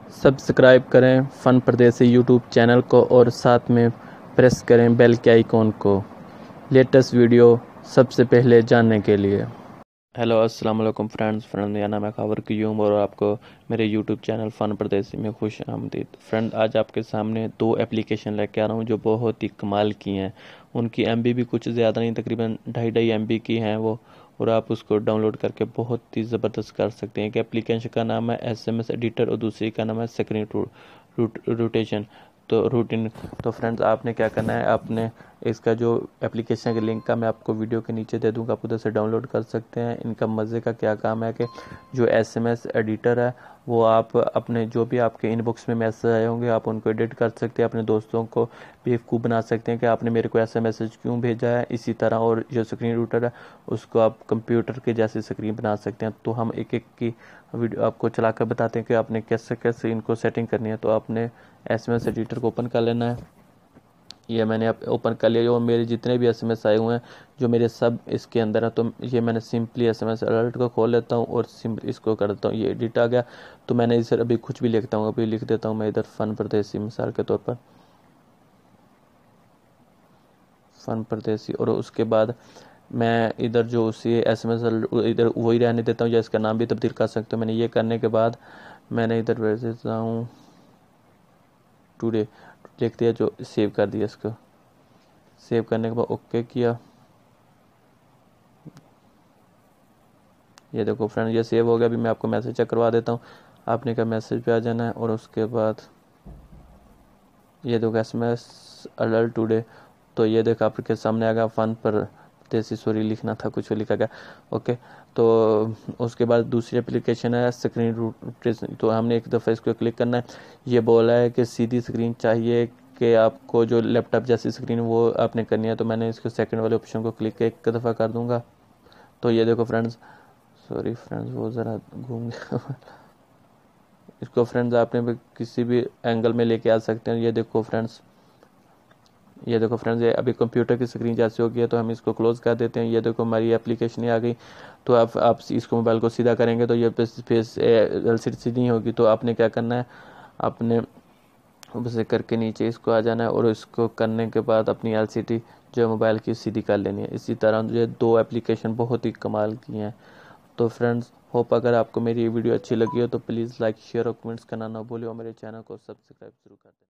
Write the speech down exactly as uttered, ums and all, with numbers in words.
Subscribe करें फ़न परदेसी YouTube channel को और साथ में प्रेस करें बेल के आइकॉन को लेटेस्ट वीडियो सबसे पहले जानने के लिए। हेलो अस्सलाम वालेकुम फ्रेंड्स फ्रेंड मेरा नाम है खबर क्यूम और आपको मेरे यूट्यूब चैनल फ़न परदेसी में खुश आमदीद। फ्रेंड आज आपके सामने दो एप्लीकेशन लेके आ रहा हूँ जो बहुत ही कमाल की हैं। उनकी एमबी भी कुछ ज़्यादा नहीं, तकरीबन ढाई ढाई एम बी की हैं वो, और आप उसको डाउनलोड करके बहुत ही ज़बरदस्त कर सकते हैं। एक एप्लीकेशन का नाम है एस एम एस एडिटर और दूसरी का नाम है स्क्रीन रोटेशन तो रूटीन। तो फ्रेंड्स आपने क्या करना है, आपने इसका जो एप्लीकेशन का लिंक का मैं आपको वीडियो के नीचे दे दूंगा, आप उधर से डाउनलोड कर सकते हैं। इनका मज़े का क्या काम है कि जो एसएमएस एडिटर है वो आप अपने जो भी आपके इनबॉक्स में मैसेज आए होंगे आप उनको एडिट कर सकते हैं, अपने दोस्तों को बेवकूफ़ बना सकते हैं कि आपने मेरे को ऐसा मैसेज क्यों भेजा है। इसी तरह और जो स्क्रीन रूटर है उसको आप कंप्यूटर के जैसे स्क्रीन बना सकते हैं। तो हम एक एक की वीडियो आपको चला कर बताते हैं कि आपने कैसे कैसे इनको सेटिंग करनी है। तो आपने एसएमएस एडिटर को ओपन कर लेना है। ये मैंने अब ओपन कर लिया और मेरे जितने भी एसएमएस आए हुए हैं जो मेरे सब इसके अंदर है, तो ये मैंने सिंपली एसएमएस अलर्ट को खोल लेता हूँ और सिंपली इसको कर देता हूँ। ये एडिट आ गया तो मैंने इसे अभी कुछ भी लिखता हूँ, अभी लिख देता हूँ मैं इधर फ़न परदेसी मिसाल के तौर पर फ़न परदेसी, और उसके बाद मैं इधर जो उसी एसएमएस इधर वही रहने देता हूँ या इसका नाम भी तब्दील कर सकते हो। मैंने ये करने के बाद मैंने इधर भेज देता हूँ टुडे लिख दिया, जो सेव कर दिया। इसको सेव करने के बाद ओके किया। ये देखो फ्रेंड ये सेव हो गया। अभी मैं आपको मैसेज चेक करवा देता हूँ। आपने का मैसेज पे आ जाना है और उसके बाद ये देखो S M S alert today, तो ये देखो आपके सामने आ गया फ़न पर देसी सॉरी लिखना था, कुछ लिखा गया ओके। तो उसके बाद दूसरी एप्लीकेशन है स्क्रीन रूट, तो हमने एक दफ़ा इसको क्लिक करना है। ये बोला है कि सीधी स्क्रीन चाहिए कि आपको जो लैपटॉप जैसी स्क्रीन वो आपने करनी है, तो मैंने इसको सेकंड वाले ऑप्शन को क्लिक एक दफ़ा कर दूंगा। तो ये देखो फ्रेंड्स सॉरी फ्रेंड्स वो ज़रा घूम गया इसको फ्रेंड्स आपने भी किसी भी एंगल में लेके आ सकते हैं। ये देखो फ्रेंड्स ये देखो फ्रेंड्स ये अभी कंप्यूटर की स्क्रीन जैसे हो गई है, तो हम इसको क्लोज कर देते हैं। ये देखो हमारी एप्लीकेशन ही आ गई। तो आप आप इसको मोबाइल को सीधा करेंगे तो ये फेस एल सी डी सीधी नहीं होगी। तो आपने क्या करना है, आपने उसे करके नीचे इसको आ जाना है और इसको करने के बाद अपनी एल सी डी जो मोबाइल की सीधी कर लेनी है। इसी तरह ये दो एप्लीकेशन बहुत ही कमाल की हैं। तो फ्रेंड्स होप अगर आपको मेरी वीडियो अच्छी लगी हो तो प्लीज़ लाइक शेयर और कमेंट्स करना ना भूलिए और मेरे चैनल को सब्सक्राइब जरूर कर दें।